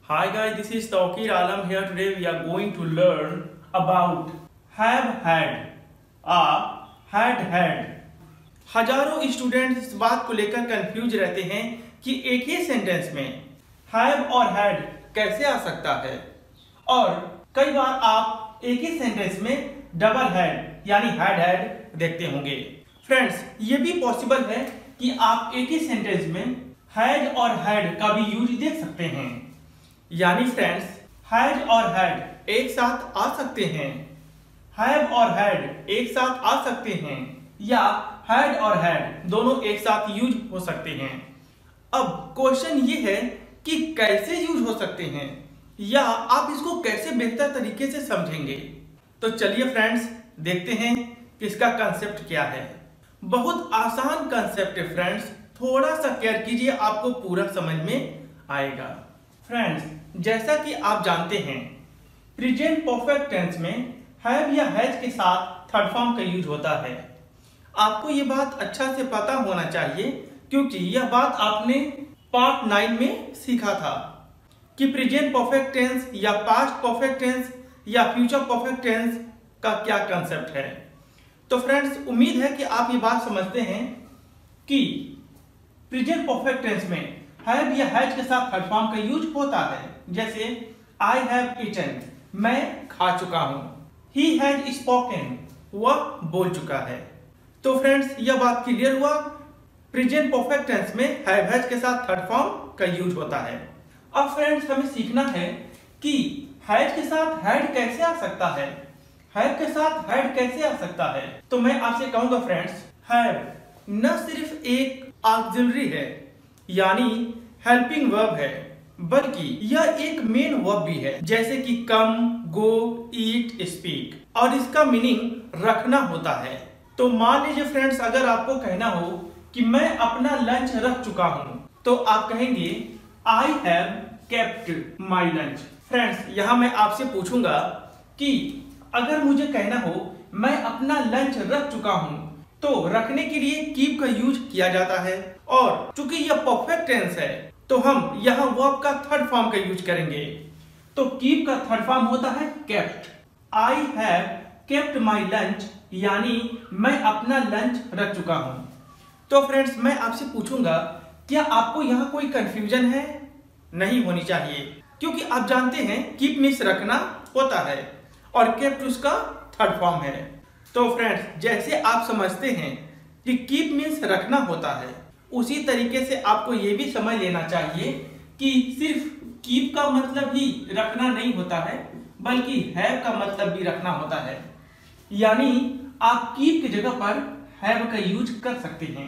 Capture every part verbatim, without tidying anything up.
Hi guys, this is Tawqir Alam here. Today we are going to learn about have had or had had. हजारों student इस बात को लेकर confuse रहते हैं कि एक ही सेंटेंस में have और had कैसे आ सकता है, और कई बार आप एक ही सेंटेंस में डबल had यानी had had देखते होंगे। फ्रेंड्स, ये भी पॉसिबल है कि आप एक ही सेंटेंस में had और had का भी यूज देख सकते हैं। यानी फ्रेंड्स, had और had एक साथ आ सकते हैं, have और had एक साथ आ सकते हैं, या had और had दोनों एक साथ यूज हो सकते हैं। अब क्वेश्चन ये है कि कैसे यूज हो सकते हैं, या आप इसको कैसे बेहतर तरीके से समझेंगे। तो चलिए फ्रेंड्स, देखते हैं कि इसका कंसेप्ट क्या है। बहुत आसान कंसेप्ट है फ्रेंड्स, थोड़ा सा केयर कीजिए, आपको पूरा समझ में आएगा। फ्रेंड्स, जैसा कि आप जानते हैं, प्रेजेंट परफेक्ट टेंस में हैव या हैज के साथ थर्ड फॉर्म का यूज होता है। आपको ये बात अच्छा से पता होना चाहिए, क्योंकि यह बात आपने पार्ट नाइन में सीखा था कि प्रेजेंट परफेक्ट टेंस या पास्ट परफेक्ट टेंस या फ्यूचर परफेक्ट टेंस का क्या कंसेप्ट है। तो फ्रेंड्स, उम्मीद है कि आप ये बात समझते हैं कि प्रेजेंट परफेक्ट टेंस में हैव या हैज के साथ थर्ड फॉर्म का यूज होता है। जैसे आई हैव ईटन, मैं खा चुका हूं। ही हैज स्पोकन, वह बोल चुका है। तो फ्रेंड्स, यह बात क्लियर हुआ, प्रेजेंट परफेक्ट टेंस में हैव हैज के साथ थर्ड फॉर्म का यूज होता है। अब फ्रेंड्स, हमें सीखना है कि हैज के साथ हैड कैसे आ सकता है, हैव के साथ हैड कैसे आ सकता है। तो मैं आपसे कहूंगा फ्रेंड्स, हैव न सिर्फ एक ऑक्सिलरी है यानी हेल्पिंग वर्ब है, बल्कि यह एक मेन वर्ब भी है, जैसे कि कम, गो, ईट, स्पीक, और इसका मीनिंग रखना होता है। तो मान लीजिए फ्रेंड्स, अगर आपको कहना हो कि मैं अपना लंच रख चुका हूं, तो आप कहेंगे I have kept my lunch. Friends, यहां मैं आपसे पूछूंगा कि अगर मुझे कहना हो मैं अपना लंच रख चुका हूं, तो रखने के लिए कीप का यूज किया जाता है, और चूंकि यह परफेक्ट टेंस है तो हम यहाँ वर्ब का थर्ड फॉर्म का यूज करेंगे। तो कीप का थर्ड फॉर्म होता है kept. I have kept my lunch यानी मैं अपना लंच रख चुका हूं। तो फ्रेंड्स, मैं आपसे पूछूंगा, क्या आपको यहाँ कोई कंफ्यूजन है? नहीं होनी चाहिए, क्योंकि आप जानते हैं कीप मीन्स रखना होता है और केप्ट उसका थर्ड फॉर्म है। तो फ्रेंड्स, जैसे आप समझते हैं कि कीप मीन्स रखना होता है, उसी तरीके से आपको ये भी समझ लेना चाहिए कि सिर्फ कीप का मतलब ही रखना नहीं होता है, बल्कि हैव का मतलब भी रखना होता है। यानी आप कीप की जगह पर हैव का यूज कर सकते हैं,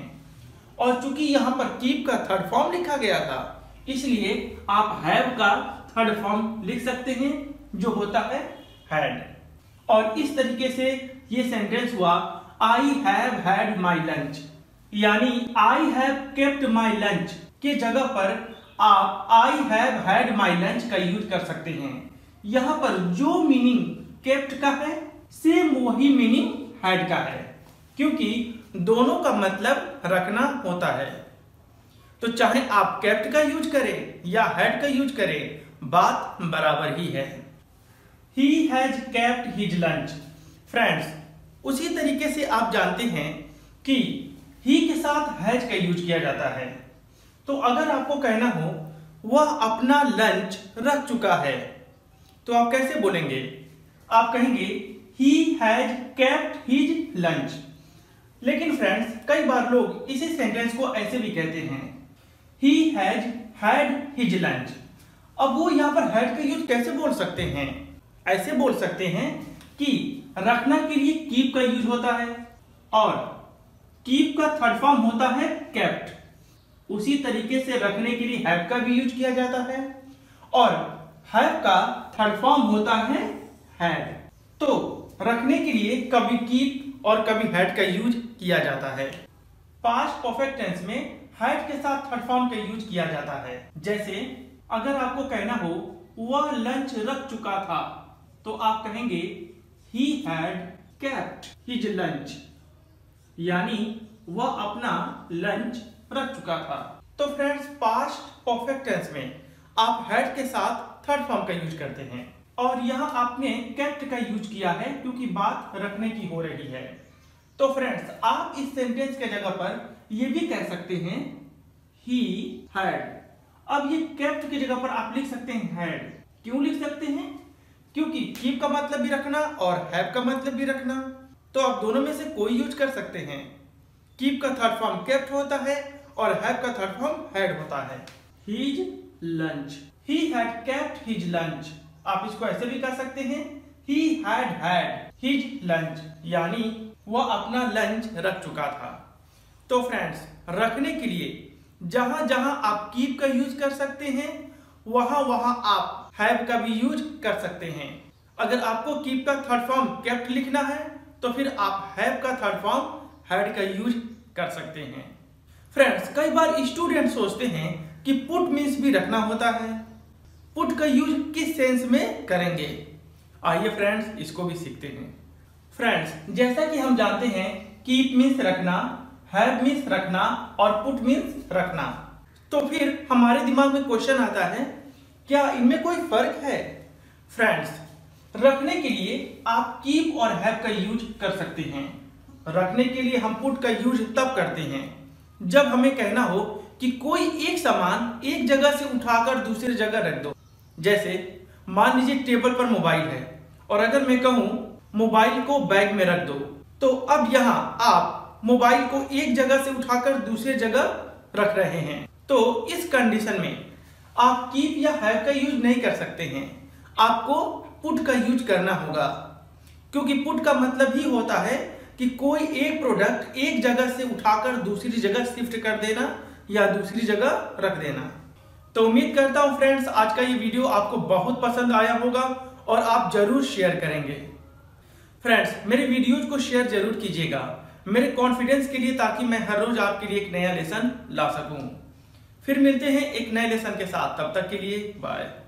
और चूंकि यहाँ पर कीप का थर्ड फॉर्म लिखा गया था, इसलिए आप हैव का थर्ड फॉर्म लिख सकते हैं, जो होता है हैड। और इस तरीके से ये सेंटेंस हुआ, I have had my lunch, यानी I have kept my lunch के जगह पर आप I have had my lunch का यूज कर सकते हैं। यहां पर जो मीनिंग केप्ट का है, सेम वही मीनिंग हैड का है, क्योंकि दोनों का मतलब रखना होता है। तो चाहे आप केप्ट का यूज करें या हैड का यूज करें, बात बराबर ही है। He has kept his lunch. Friends, उसी तरीके से आप जानते हैं कि he के साथ has का यूज किया जाता है। तो अगर आपको कहना हो वह अपना लंच रख चुका है, तो आप कैसे बोलेंगे? आप कहेंगे he has kept his lunch। लेकिन फ्रेंड्स, कई बार लोग इसी सेंटेंस को ऐसे भी कहते हैं, he has had his lunch। अब वो यहाँ पर had का यूज कैसे बोल सकते हैं? ऐसे बोल सकते हैं कि रखना के लिए कीप का यूज होता है, और कीप का थर्ड फॉर्म होता है केप्ट। उसी तरीके से रखने के लिए हैव का भी यूज किया जाता है, और हैव का थर्ड फॉर्म होता है हैड। तो रखने के लिए कभी कीप और कभी हैड का यूज किया जाता है। पास्ट परफेक्ट टेंस में हैड के साथ थर्ड फॉर्म का यूज किया जाता है। जैसे अगर आपको कहना हो वह लंच रख चुका था, तो आप कहेंगे he had kept his lunch, यानी वह अपना लंच रख चुका था। तो फ्रेंड्स, पास्ट परफेक्ट टेंस में आप हैड के साथ थर्ड फॉर्म का यूज करते हैं। और यहाँ आपने केप्ट का यूज किया है क्योंकि बात रखने की हो रही है। तो फ्रेंड्स, आप इस सेंटेंस के जगह पर ये भी कह सकते हैं ही हैड। अब ये केप्ट की जगह पर आप लिख सकते हैं हैड। क्यों लिख सकते हैं? क्योंकि कीप का मतलब भी रखना और हैव का मतलब भी रखना, तो आप दोनों में से कोई यूज कर सकते हैं। कीप का थर्ड फॉर्म केप्ट होता है और हैव का थर्ड फॉर्म हैड होता है। His lunch, he had kept his lunch. आप इसको ऐसे भी कह सकते हैं he had had his lunch, यानी वह अपना लंच रख चुका था। तो फ्रेंड्स, रखने के लिए जहां जहां आप कीप का यूज कर सकते हैं वहां वहां आप हैव का भी यूज कर सकते हैं। अगर आपको कीप का थर्ड फॉर्म केप्ट लिखना है तो फिर आप हैव का थर्ड फॉर्म हैड का यूज कर सकते हैं। फ्रेंड्स, कई बार स्टूडेंट सोचते हैं कि पुट मीन्स भी रखना होता है। पुट का यूज किस सेंस में करेंगे? आइए फ्रेंड्स, इसको भी सीखते हैं। फ्रेंड्स, जैसा कि हम जानते हैं कीप मीन्स रखना, हैव मीन्स रखना और पुट मीन्स रखना। तो फिर हमारे दिमाग में क्वेश्चन आता है, क्या इनमें कोई फर्क है? फ्रेंड्स, रखने के लिए आप कीप और हैव का यूज कर सकते हैं। रखने के लिए हम पुट का यूज तब करते हैं जब हमें कहना हो कि कोई एक सामान एक जगह से उठाकर दूसरी जगह रख दो। जैसे मान लीजिए टेबल पर मोबाइल है और अगर मैं कहूं मोबाइल को बैग में रख दो, तो अब यहां आप मोबाइल को एक जगह से उठाकर दूसरी जगह रख रहे हैं। तो इस कंडीशन में आप कीप या हैव का यूज नहीं कर सकते हैं, आपको पुट का यूज करना होगा। क्योंकि पुट का मतलब ही होता है कि कोई एक प्रोडक्ट एक जगह से उठाकर दूसरी जगह शिफ्ट कर देना या दूसरी जगह रख देना। तो उम्मीद करता हूं फ्रेंड्स, आज का ये वीडियो आपको बहुत पसंद आया होगा और आप जरूर शेयर करेंगे। फ्रेंड्स, मेरे वीडियोज को शेयर जरूर कीजिएगा मेरे कॉन्फिडेंस के लिए, ताकि मैं हर रोज आपके लिए एक नया लेसन ला सकूं। फिर मिलते हैं एक नए लेसन के साथ, तब तक के लिए बाय।